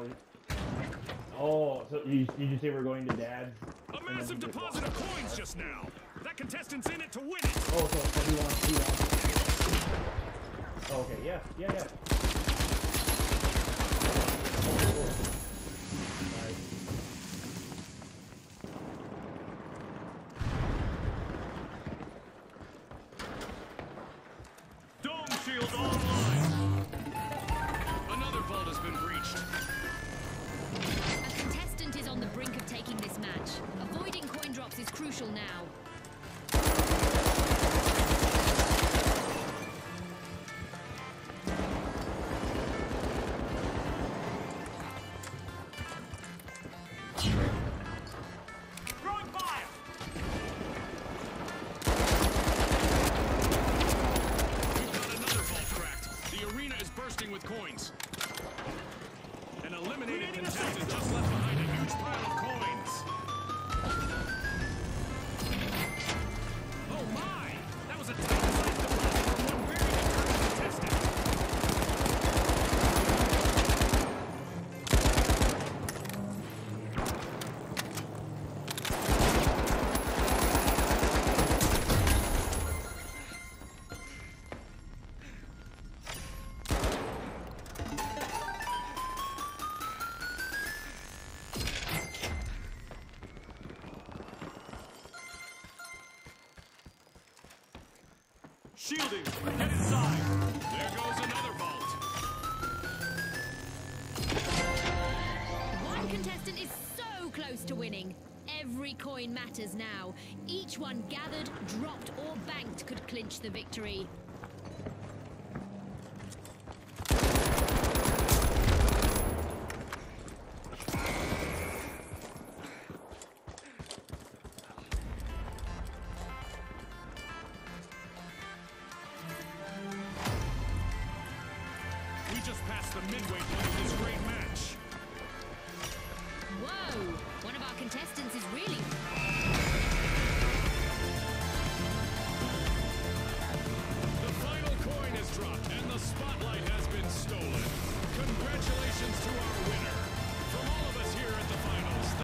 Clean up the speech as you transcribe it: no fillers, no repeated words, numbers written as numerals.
Oh, so you just say we're going to Dad's? A massive deposit of coins just now. That contestant's in it to win it. Oh, so he wants. Oh, okay, yeah. Oh, cool. Nice. Dome shield online. Another vault has been breached. A contestant is on the brink of taking this match. Avoiding coin drops is crucial now. Throwing fire. We've got another vault cracked. The arena is bursting with coins. An eliminated contestant just left behind a huge pile of coins. Oh my! That was a tight-sized deposit from one very determined contestant. Shielding! Get inside! There goes another vault! One contestant is so close to winning. Every coin matters now. Each one gathered, dropped, or banked could clinch the victory. We just passed the midway point of this great match. Whoa! One of our contestants is